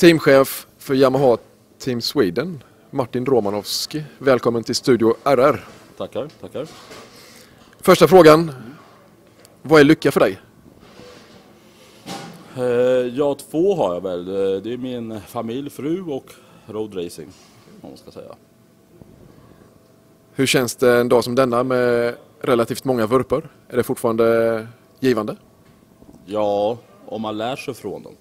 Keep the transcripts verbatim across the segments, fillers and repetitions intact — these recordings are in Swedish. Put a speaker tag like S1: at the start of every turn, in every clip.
S1: Teamchef för Yamaha Team Sweden, Martin Romanovski. Välkommen till Studio R R.
S2: Tackar, tackar.
S1: Första frågan. Vad är lycka för dig?
S2: Eh, ja, två har jag väl. Det är min familj, fru och roadracing, om man ska säga.
S1: Hur känns det en dag som denna med relativt många vurpor? Är det fortfarande givande?
S2: Ja, om man lär sig från dem.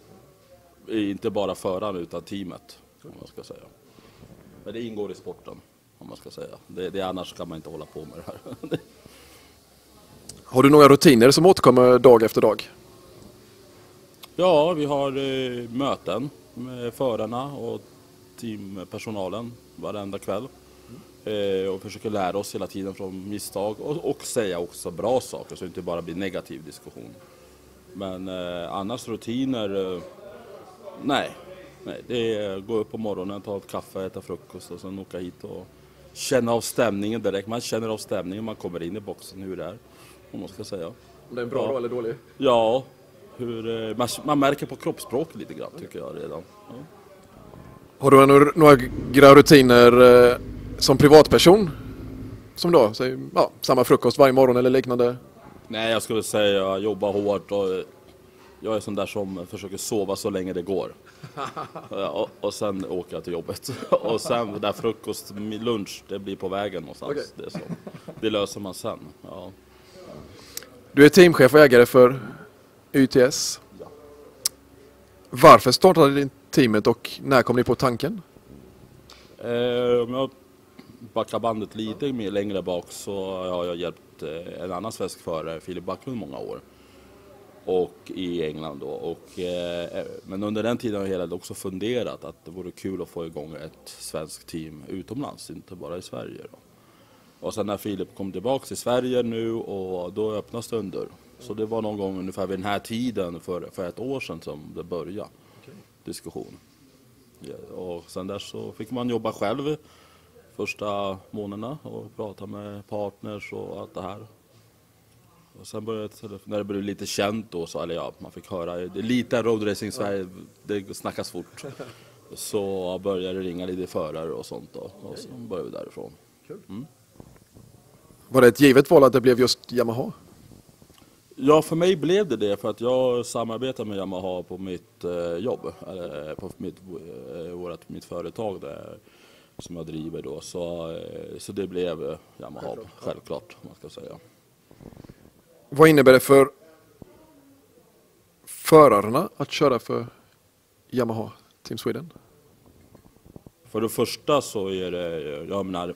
S2: Inte bara föraren utan teamet, om man ska säga. Men det ingår i sporten, om man ska säga. Det, det annars kan man inte hålla på med det här.
S1: Har du några rutiner som återkommer dag efter dag?
S2: Ja, vi har eh, möten med förarna och teampersonalen varenda kväll. Eh, och försöker lära oss hela tiden från misstag och, och säga också bra saker så det inte bara blir negativ diskussion. Men eh, annars rutiner, eh, nej. nej. Det är gå upp på morgonen, ta ett kaffe, äta frukost och sen åka hit och känna av stämningen direkt. Man känner av stämningen, man kommer in i boxen, hur det är, om man ska säga.
S1: Om det är bra
S2: ja.
S1: eller dålig?
S2: Ja, hur, man, man märker på kroppsspråk lite grann tycker jag redan. Ja.
S1: Har du några, några rutiner eh, som privatperson? Som då, säg, ja, samma frukost varje morgon eller liknande?
S2: Nej, jag skulle säga jobba hårt och jag är sån där som försöker sova så länge det går. och, och sen åker jag till jobbet. och sen där frukost, lunch, det blir på vägen någonstans. Okay. Det, är så. Det löser man sen. Ja.
S1: Du är teamchef och ägare för Y T S.
S2: Ja.
S1: Varför startade din teamet och när kom ni på tanken?
S2: Eh, om jag backar bandet lite mer längre bak så har jag hjälpt eh, en annan svensk förare, Filip Backlund, många år. Och i England då. Och, eh, men under den tiden har jag hela också funderat att det vore kul att få igång ett svenskt team utomlands, inte bara i Sverige då. Och sen när Filip kom tillbaka till Sverige nu och då öppnas det en dörr. Så det var någon gång ungefär vid den här tiden för, för ett år sedan som det började okay. diskussion. Ja, och sen där så fick man jobba själv första månaderna och prata med partners och allt det här. Och sen började när det blev lite känt då så eller ja, man fick höra det lite roadracing i Sverige, det snackas fort. Så började det ringa lite förare och sånt då och så började vi därifrån. Mm.
S1: Var det ett givet val att det blev just Yamaha?
S2: Ja, för mig blev det det för att jag samarbetar med Yamaha på mitt eh, jobb, eller på mitt, eh, vårat, mitt företag där, som jag driver då. Så, eh, så det blev eh, Yamaha, självklart, självklart man ska säga.
S1: Vad innebär det för förarna att köra för Yamaha Team Sweden?
S2: För det första så är det, jag menar,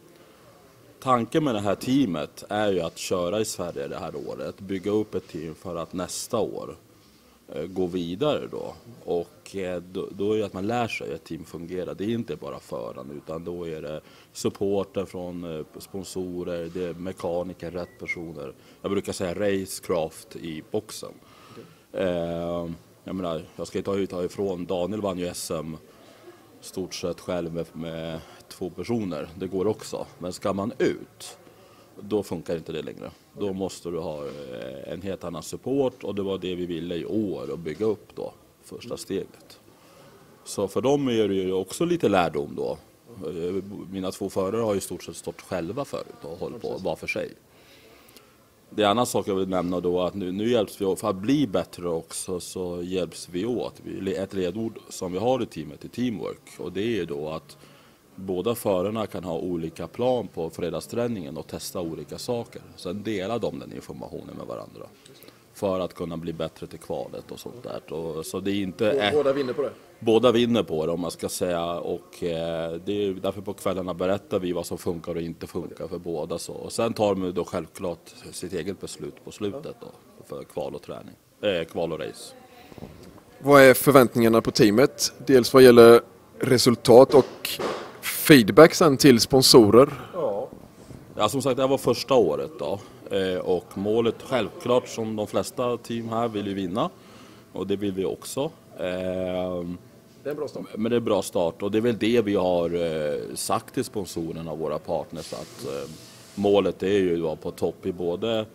S2: tanken med det här teamet är ju att köra i Sverige det här året, bygga upp ett team för att nästa år eh, gå vidare då. Och eh, då, då är det att man lär sig att ett team fungerar. Det är inte bara föraren utan då är det supporter från eh, sponsorer, det är mekaniker, rätt personer. Jag brukar säga racecraft i boxen. Okay. Eh, jag menar, jag ska inte ta ifrån, Daniel vann ju S M stort sett själv med, med två personer. Det går också. Men ska man ut, då funkar inte det längre. Då måste du ha en helt annan support och det var det vi ville i år att bygga upp då, första steget. Så för dem är det ju också lite lärdom då. Mina två förare har ju stort sett stått själva förut och hållit på var för sig. Det är en annan sak jag vill nämna då att nu, nu hjälps vi åt, för att bli bättre också så hjälps vi åt. Ett ledord som vi har i teamet är teamwork och det är då att båda förarna kan ha olika plan på fredagsträningen och testa olika saker. Sen delar de den informationen med varandra för att kunna bli bättre till kvalet och sånt där. Och, så det är inte,
S1: båda vinner på det?
S2: Båda vinner på det om man ska säga och eh, det är därför på kvällarna berättar vi vad som funkar och inte funkar för båda. Så. Och sen tar man då självklart sitt eget beslut på slutet då, för kval och träning, eh, kval och race.
S1: Vad är förväntningarna på teamet? Dels vad gäller resultat och feedback sen till sponsorer?
S2: Ja, ja som sagt det var första året då eh, och målet självklart som de flesta team här vill ju vinna och det vill vi också. Eh,
S1: Det är en bra start.
S2: Men det är en bra start och det är väl det vi har eh, sagt till sponsorerna och våra partners att eh, målet är ju att vara på topp i både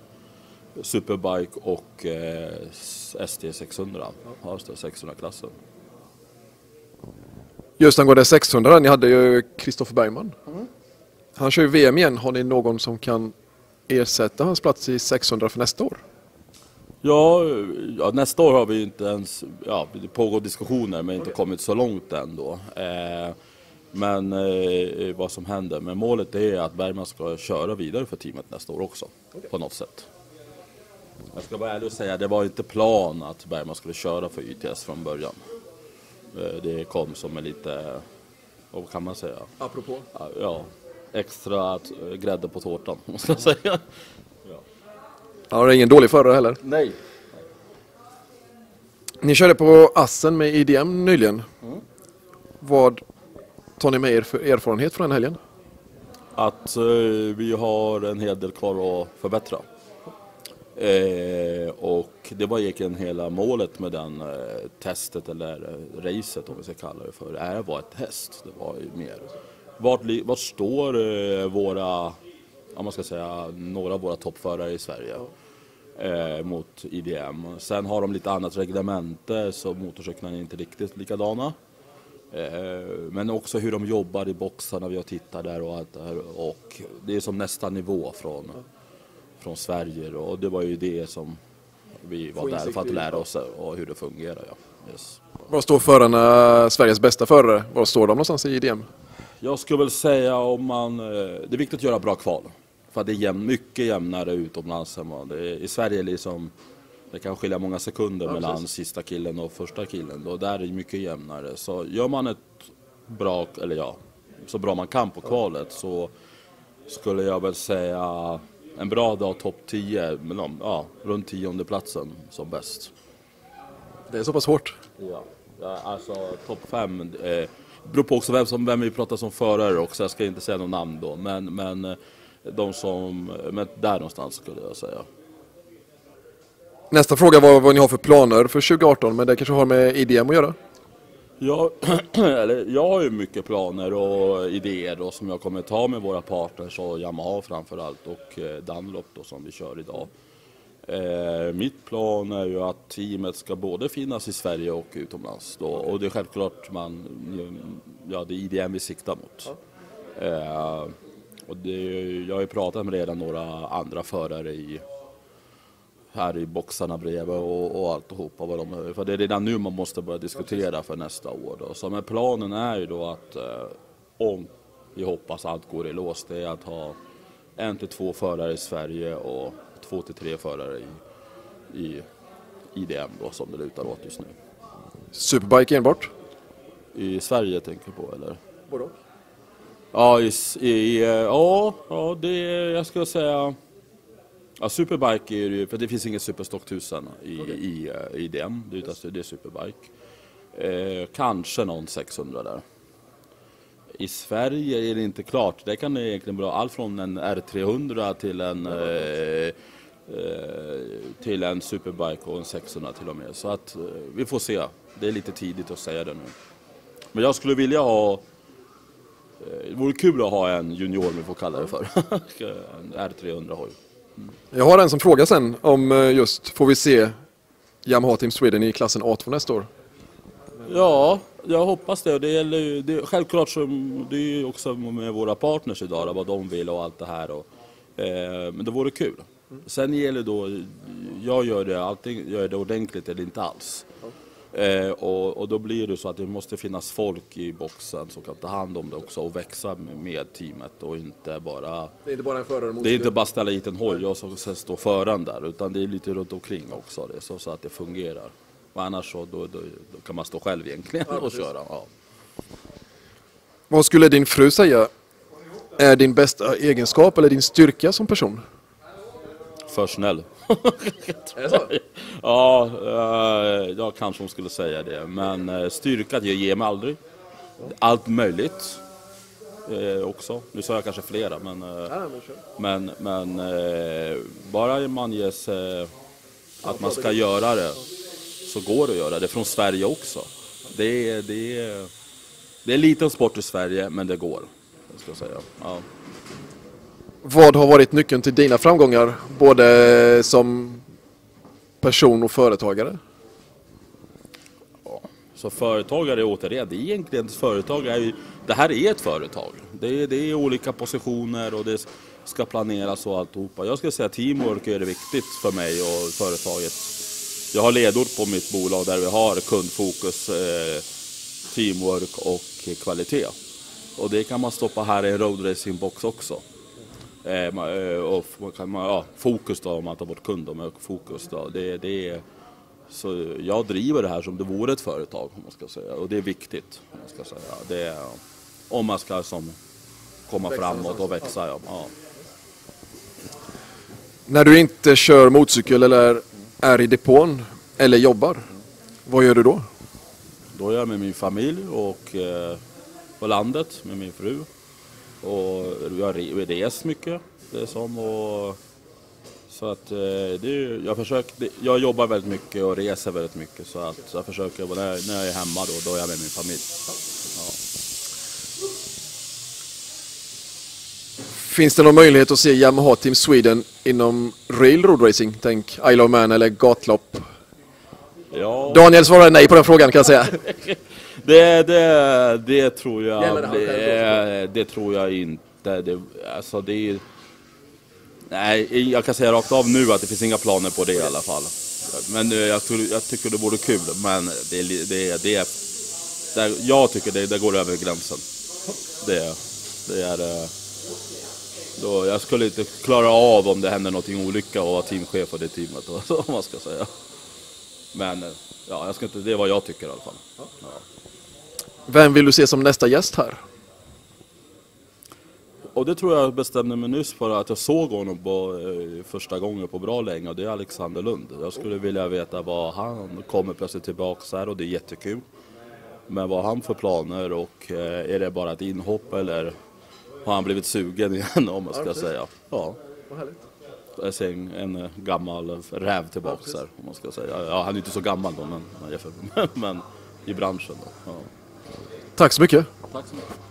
S2: Superbike och eh, S T sexhundra, ja. sexhundra-klassen.
S1: Just angående sexhundra, ni hade ju Kristoffer Bergman.
S2: Mm.
S1: Han kör ju V M igen. Har ni någon som kan ersätta hans plats i sexhundra för nästa år?
S2: Ja, ja, nästa år har vi inte ens, ja, det pågår diskussioner men inte kommit så långt än då. Eh, men eh, vad som händer, men målet är att Bergman ska köra vidare för teamet nästa år också, okay. På något sätt. Jag ska vara ärlig och säga, det var inte plan att Bergman skulle köra för Y T S från början. Eh, det kom som en lite, vad kan man säga?
S1: Apropå?
S2: Ja, extra att, äh, grädde på tårtan, måste jag säga. Ja.
S1: Ja, det är ingen dålig förare heller.
S2: Nej.
S1: Ni körde på Assen med I D M nyligen.
S2: Mm.
S1: Vad tar ni med er för erfarenhet från den helgen?
S2: Att eh, vi har en hel del kvar att förbättra. Eh, och det var egentligen hela målet med den eh, testet eller eh, racet, om vi ska kalla det för. Det var ett test, det var ju mer. Vart, vart står eh, våra, om man ska säga, några av våra toppförare i Sverige eh, mot I D M. Sen har de lite annat reglemente, så motorcyklarna är inte riktigt likadana. Eh, men också hur de jobbar i boxarna, vi har tittat där och allt det här. Och det är som nästa nivå från, från Sverige, och det var ju det som vi var där för att lära oss och hur det fungerar. Ja. Yes.
S1: Var står förarna, Sveriges bästa förare? Var står de någonstans i I D M?
S2: Jag skulle väl säga om man, det är viktigt att göra bra kval. För att det är jämn, mycket jämnare utomlands än vad det är. I Sverige liksom, det kan skilja många sekunder ja, mellan precis. Sista killen och första killen. Och där är det mycket jämnare. Så gör man ett bra, eller ja, så bra man kan på kvalet, så skulle jag väl säga en bra dag topp tio, men ja, runt tionde platsen som bäst.
S1: Det är så pass hårt.
S2: Ja, alltså topp fem. Eh, beror på också vem, som, vem vi pratar som förare också. Jag ska inte säga någon namn då. Men, men de som, men där någonstans skulle jag säga.
S1: Nästa fråga var vad ni har för planer för tjugo arton. Men det kanske har med I D M att göra?
S2: Jag, eller, jag har ju mycket planer och idéer då, som jag kommer ta med våra partners och Yamaha framförallt. Och eh, Dunlop då, som vi kör idag. Eh, mitt plan är ju att teamet ska både finnas i Sverige och utomlands då, och det är självklart man, ja, det är I D M vi siktar mot. Eh, och det, jag har ju pratat med redan några andra förare i, här i boxarna bredvid och, och alltihopa vad de, för det är redan nu man måste börja diskutera för nästa år då. Så men planen är ju då att eh, om vi hoppas allt går i lås, det är att ha en till två förare i Sverige och två till tre förare i, i I D M då, som det lutar åt just nu.
S1: Superbike enbart?
S2: I Sverige tänker jag på, eller?
S1: Vadå?
S2: Ja, i, i, ja, ja, det jag skulle säga. Ja, Superbike är ju, för det finns ingen Superstock tusen i, okay. i, i I D M, det är, det är Superbike. Eh, kanske någon sexhundra där. I Sverige är det inte klart. Det kan egentligen vara allt från en R trehundra till en eh, eh, till en Superbike och en sexhundra till och med. Så att eh, vi får se. Det är lite tidigt att säga det nu. Men jag skulle vilja ha, eh, det vore kul att ha en junior, vi får kalla det för. En R trehundra-hoj. Mm.
S1: Jag har en som frågar sen om just, får vi se Yamaha Team Sweden i klassen A två nästa år?
S2: Ja, jag hoppas det. Det gäller ju, det, självklart så det är ju också med våra partners idag, vad de vill och allt det här. Och, eh, men det vore kul. Sen gäller då, jag gör det, allting, gör det ordentligt eller inte alls. Eh, och, och då blir det så att det måste finnas folk i boxen som kan ta hand om det också och växa med teamet och inte bara...
S1: Det är inte bara en förare mot...
S2: Det är inte bara ställa hit en hoj och så, så står föraren där, utan det är lite runt omkring också, det, så, så att det fungerar. Och annars så då, då, då kan man stå själv egentligen ja, och köra. Ja.
S1: Vad skulle din fru säga är din bästa egenskap eller din styrka som person?
S2: För snäll.
S1: Är det så?
S2: Ja, äh, jag kanske hon skulle säga det. Men äh, styrka, jag ger mig aldrig. Allt möjligt äh, också. Nu sa jag kanske flera, men, äh, ja, men, men äh, bara man ges äh, att man ska göra det, så går det att göra det från Sverige också. Det är, det är, det är en liten sport i Sverige, men det går, ska jag säga. Ja.
S1: Vad har varit nyckeln till dina framgångar, både som person och företagare?
S2: Ja, Så företagare återigen, det är egentligen ett företag, är ju, det här är ett företag. Det är, det är olika positioner och det ska planeras och alltihopa. Jag skulle säga att teamwork är det viktigt för mig och företaget. Jag har ledord på mitt bolag där vi har kundfokus, eh, teamwork och kvalitet. Och det kan man stoppa här i en roadracingbox också. Eh, och kan man, ja, fokus då, om man tar bort kund och fokus då. Det, det är, så jag driver det här som det vore ett företag, om man ska säga. Och det är viktigt, om man ska säga. Det är, om man ska som, komma framåt och växa. Ja. Ja.
S1: När du inte kör motorcykel eller är i depån eller jobbar, vad gör du då?
S2: Då är jag med min familj och eh, på landet med min fru. Och jag reser mycket. Det är som och, så att eh, det, jag försöker, jag jobbar väldigt mycket och reser väldigt mycket. Så att jag försöker, när, när jag är hemma då, då är jag med min familj. Ja.
S1: Finns det någon möjlighet att se Yamaha Team Sweden inom railroad racing? Tänk Isle of Man eller gatlopp.
S2: Ja.
S1: Daniel svarade nej på den frågan, kan jag säga.
S2: det, det, det tror jag det, det tror jag inte. Det, alltså det är, nej, jag kan säga rakt av nu att det finns inga planer på det i alla fall. Men jag, tror, jag tycker det vore kul, men det, det, det, det, jag tycker det, det går över gränsen. Det, det är... Då jag skulle inte klara av om det händer någonting olycka och vara teamchef för det teamet, om man ska säga. Men ja, jag ska inte, det är vad jag tycker i alla fall. Ja.
S1: Vem vill du se som nästa gäst här?
S2: Och det tror jag bestämde mig nyss för att jag såg honom på, eh, första gången på bra länge, och det är Alexander Lund. Jag skulle vilja veta vad han kommer plötsligt tillbaka här, och det är jättekul. Men vad han för planer, och eh, är det bara ett inhopp eller har han blivit sugen igen, om man ska ja, säga. Ja, vad härligt. Jag ser en, en gammal räv tillbaka ja, här, om man ska säga. Ja, han är inte så gammal då, men, men i branschen då. Ja.
S1: Tack så mycket.
S2: Tack så mycket.